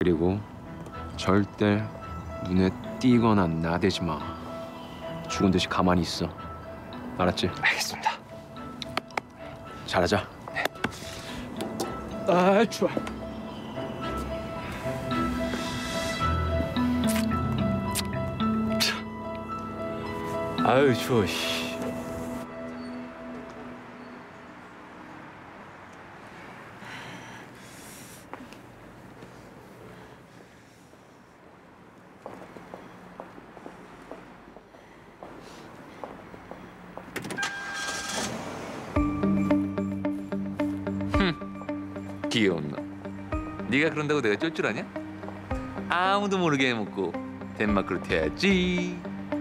그리고 절대 눈에 띄거나 나대지 마. 죽은 듯이 가만히 있어. 알았지? 알겠습니다. 잘하자. 네. 아, 좋아. 아유 추워. 씨. 귀여운 놈. 네가 그런다고 내가 쫄 줄 아냐? 아무도 모르게 해먹고 덴마크로 튀어야지.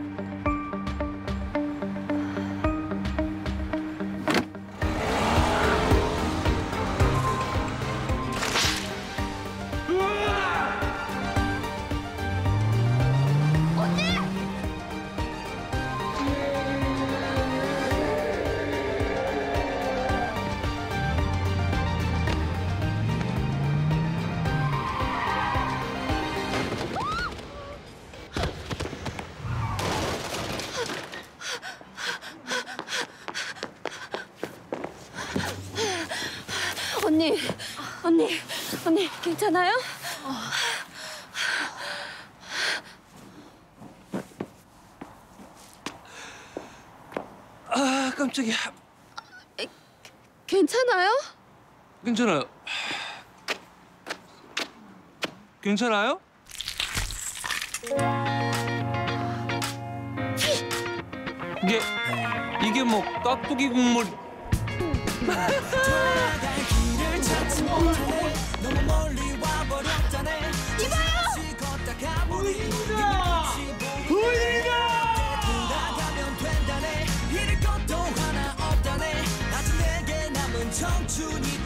언니, 괜찮아요? 아 깜짝이야. 괜찮아요? 괜찮아요. 괜찮아요? 이게 뭐 깍두기 국물. 청춘이